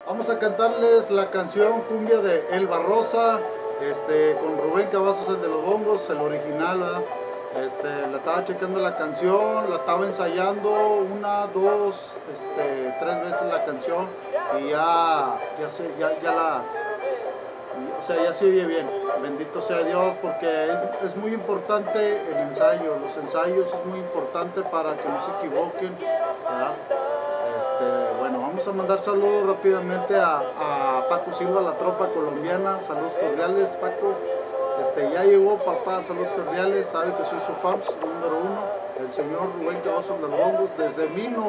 Vamos a cantarles la canción Cumbia de El Barrosa, con Rubén Cavazos, el de los bongos, el original, ¿verdad? La estaba checando la canción, la estaba ensayando una, dos, tres veces la canción y ya se oye bien. Bendito sea Dios, porque es muy importante el ensayo, los ensayos es muy importante para que no se equivoquen, ¿verdad? Bueno, vamos a mandar saludos rápidamente a Paco Silva, la tropa colombiana. Saludos cordiales, Paco. Ya llegó papá, saludos cordiales. Sabe que soy su fans número uno, el señor Rubén Cavazos de los bongos, desde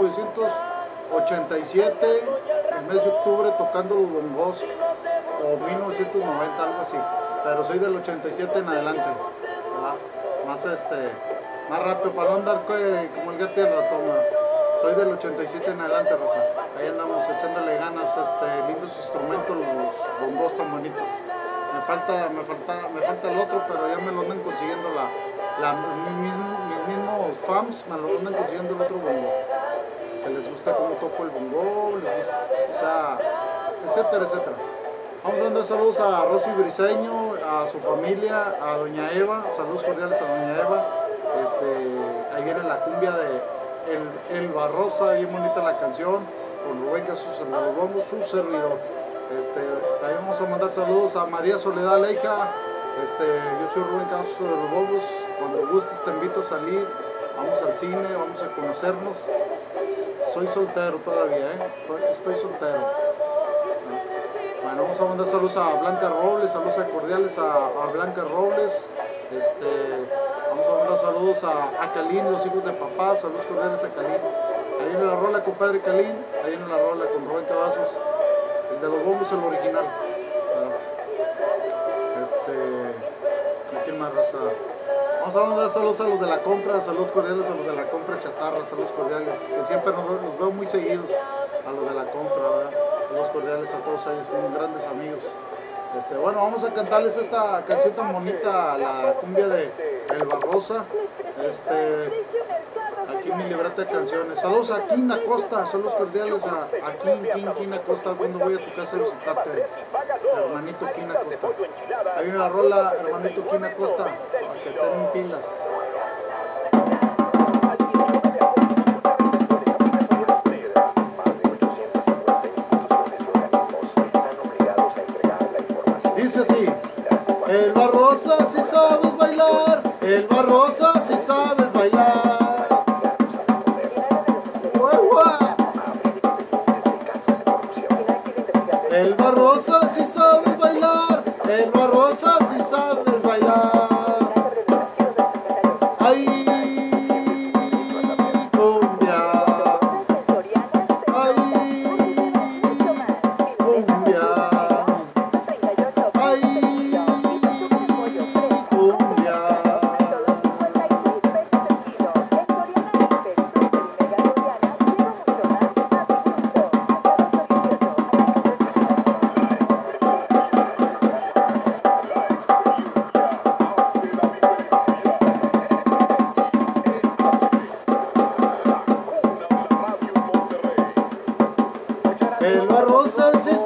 1987, el mes de octubre, tocando los bongos, o 1990, algo así. Pero soy del 87 en adelante, ¿verdad? Más rápido, para no andar como el gato y el ratón, ¿verdad? Soy del 87 en adelante, Rosa. Ahí andamos echándole ganas, lindos instrumentos, los bongos tan bonitos. Me falta el otro, pero ya me lo andan consiguiendo mis mismos fans, me lo andan consiguiendo el otro bongo. Que les gusta cómo toco el bongo, les gusta, etcétera, etcétera. Vamos a mandar saludos a Rosy Briseño, a su familia, a doña Eva, saludos cordiales a doña Eva. Ahí viene la cumbia de El Barrosa, bien bonita la canción, con Rubén Cavazos de los bongos, su servidor. También vamos a mandar saludos a María Soledad Leija. Yo soy Rubén Cavazos de los bongos. Cuando gustes te invito a salir, vamos al cine, vamos a conocernos. Soy soltero todavía, estoy soltero. Bueno, vamos a mandar saludos a Blanca Robles, saludos cordiales a Blanca Robles. Vamos a mandar saludos a Calín, los hijos de papá, saludos cordiales a Calín. Ahí viene la rola, compadre Calín, ahí viene la rola con Rubén Cavazos, el de los bongos, el original. ¿A quién más, raza? Vamos a mandar saludos a los de la compra, saludos cordiales a los de la compra chatarra, saludos cordiales, que siempre nos veo muy seguidos a los de la compra, ¿verdad? Saludos cordiales a todos ellos, son grandes amigos. Bueno, vamos a cantarles esta canción tan bonita, la cumbia de El Barrosa. Aquí mi libreta de canciones. Saludos a Kim Acosta, saludos cordiales a Kim Acosta. Cuando voy a tu casa a visitarte, hermanito Kim Acosta. Ahí viene la rola, hermanito Kim Acosta, para que tengan pilas. Dice así: El Barrosa, si sabes bailar, El Barrosa, si sabes bailar. El Barrosa, si sabes bailar, El Barrosa, si sabes bailar. Ay, cumbia, ay, cumbia, ay, cumbia. El Barrosa, si